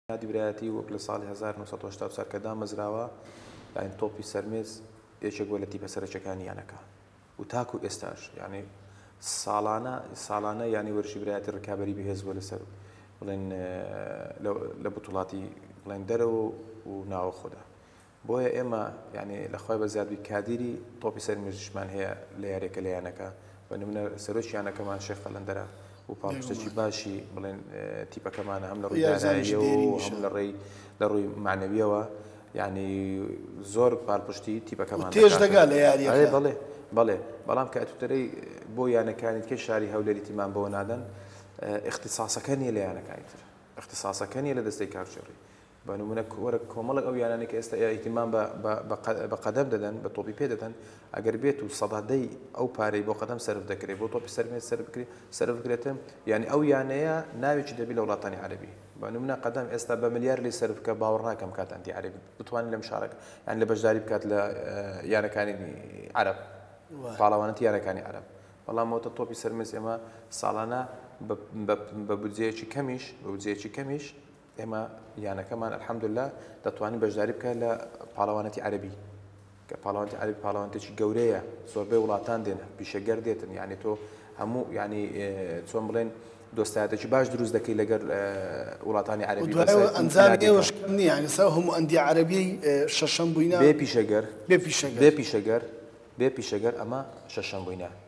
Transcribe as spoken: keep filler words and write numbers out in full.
نادی برایەتی وەک لە ساڵی هەزار و نۆسەد و هەشتا و چوار کە دامەزراوە یعنی تۆپی سەرمێز یەکێک بووە لە تیپە سەرەکیەکانی یانەکە و تاکو ئێستاش یعنی ساڵانە ساڵانە ینی وەرشی برایەتی ڕکابەری بەهێز بووە لەسەر بڵێن لە بوتوڵاتی بڵێن دەرەوە و ناوە خۆدا بۆیە ئێمە ینی لەخوای بە زیادبی کادیری تۆپی سەرمێزیشمان هەیە لە یاریەکە لە یانەکە بە نمونە سەرۆکی یانەکەمان شێخ قەلەندەرە و پاڵپشتێکی باشی بڵێن تیپەکەمانە هەم لە ڕووی داراییەوە و هەم لە ڕێی لە ڕووی معنەویەوە ینی زۆر پاڵپشتی تیپەکەمان تێژ دەگا لە یاریەکە بەڵێ بەڵێ بەڵام کە ئەتوتەرەی بۆ یانەکانی کە شاری هەولێری تیمان بۆ نادەن اختصاصەکە نیە لە یانەکانی تر اختصاصەکە نیە لە دەستەی کارچێڕی بە نمونە وەرە کۆمەڵک ئەو یانانەی کە ئێستا ئیهتیمام بە قەدەم دەدەن بە تۆپی پێ دەدەن ئەگەر بێت و سەدادەی ئەو پارەی بۆ قەدەم سەرف دەکرێت بۆ تۆپی سەرمێز سەرف بکرێتن یعنی ئەو یانەیە ناوێکی دەبی لە وڵاتانی عەرەبی بە نمونە قەدەم ئێستا بە ملیار لی سەرف کە باوەڕ ناکەم کات ئەنتی عەرەبی بتوانین لەم شارەکە یان لە بەشداری بکات لە یانەکانی عەرەب پاڵەوانەتی یانەکانی عەرەب بەڵام ئەوتە تۆپی سەرمێز ئێمە ساڵانە بە بودجەیەکی کەمیش بە بودجەیەکی کەمیش ئێمە یانەکەمان ئەلحەمدولیلا دەتوانین بەشداری بکات لە پاڵەوانەتی عەرەبی کە پاڵەوانەتی عەرەبی پاڵەوانێکی گەورەیە زۆربەی وڵاتان دێن پیشەگەر دێتن یعنی تۆ هەموو ینی چۆن بڵێن دۆستایەتێکی باش دروست دەکەی لەگەر وڵاتانی عەرەبی ئەنجامی ئێوەش کەم نییە یعنی سەر هەموو ئەندی عەرەبی شەشەم بووینە بێ پیشەگەر بێ پیشەگەر بێ پیشەگەر بێ پیشەگەر ئەمە شەشەم بووینە